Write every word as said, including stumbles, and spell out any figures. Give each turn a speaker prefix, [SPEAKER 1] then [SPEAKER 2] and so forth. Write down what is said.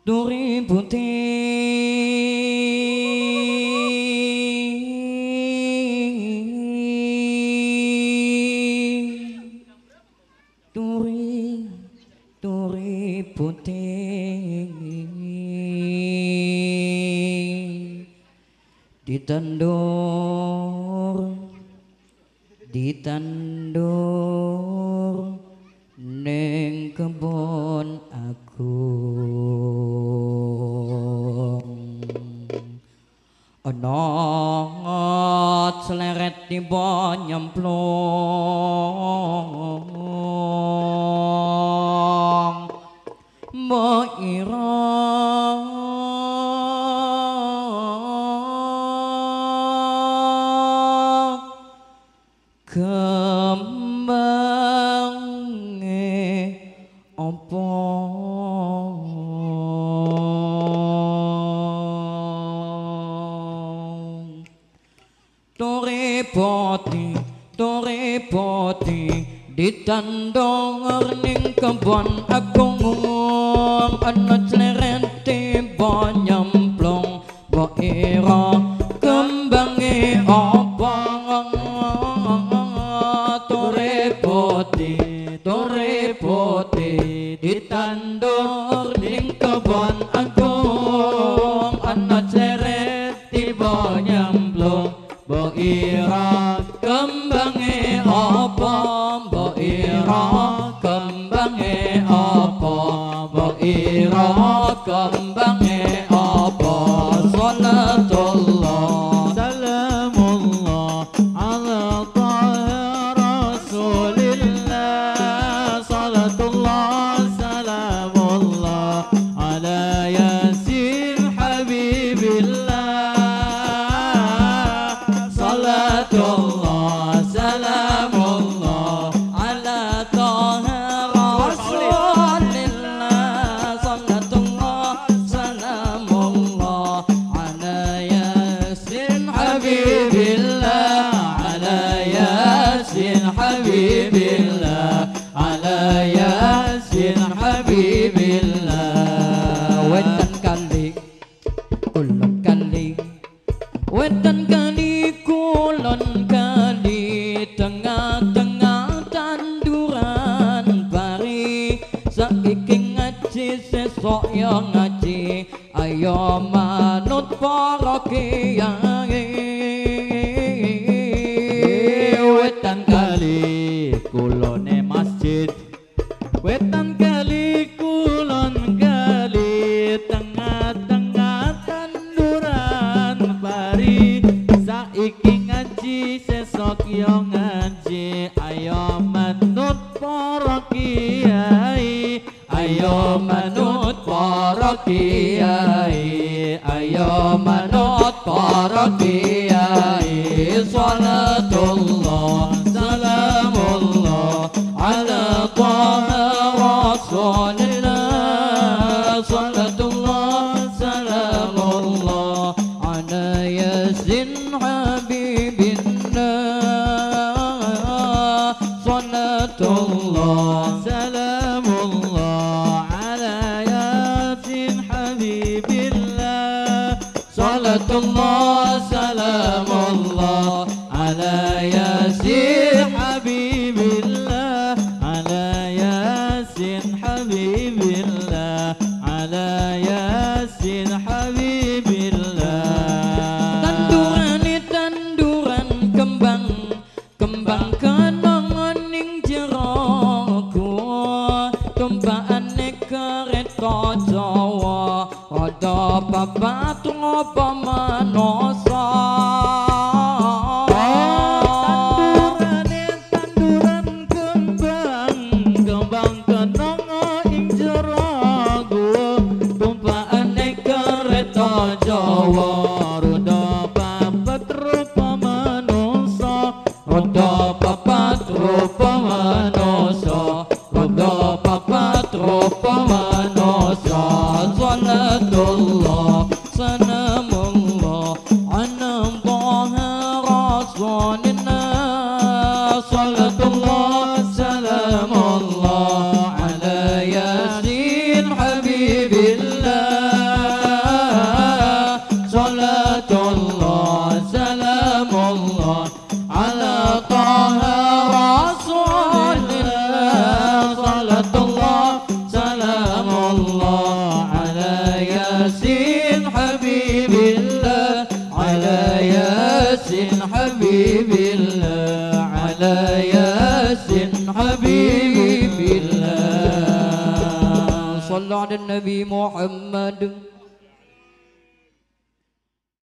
[SPEAKER 1] Duri putih, duri, duri putih, ditandur, ditandur, neng kebon Anot seleret tiba nyemplung Mbok ira kembange apa Torepoti, torepoti, ditandong ning kebon agung ana clerente bo nyemplung bo ira kembange apa torepoti, torepoti, ditandong ning kebon agung ana clerente bo nyemplung Mbok ira kembange apa Mbok ira kembange apa Mbok ira kembange apa Salatullah salamullah ala taha rasulillah Salatullah salamullah ala yasin habibillah Salatullah, salamullah ala taha rasulillah Salatullah, salamullah ala yasin habibillah Ala yasin habibillah Ala yasin habibillah Wetan kali, kulon kali Wetan kali kulon kali tengah-tengah tanduran pari saiki ngaji sesok ya ngaji ayo manut para kiai wetan kali kulone masjid wetan kali kulon kali tengah-tengah tanduran pari saiki ngaji sesok yo ngaji ayo manut para kiai ayo manut para kiai ayo manut para kiai salatullah salamullah ala taha rasulillah salatullah salamullah ala yasin habibillah salatullah salamullah ala yasin habibillah salatullah salamullah ala yasin habibillah ala yasin habibillah ala yasin habibillah tandurane tanduran kembang kembang kenangan ning jero gua tumpaane kereta Jawa ada babat ngopo manosa tandurane tanduran kembang kembang kenangan ing jero gua tumpaane kereta Jawa roda babat rupa manosa roda babat rupa manosa roda babat rupa manosa salatullah salamullah ala taha rasulillah salatullah salamullah ala yasin habibillah على النبي محمد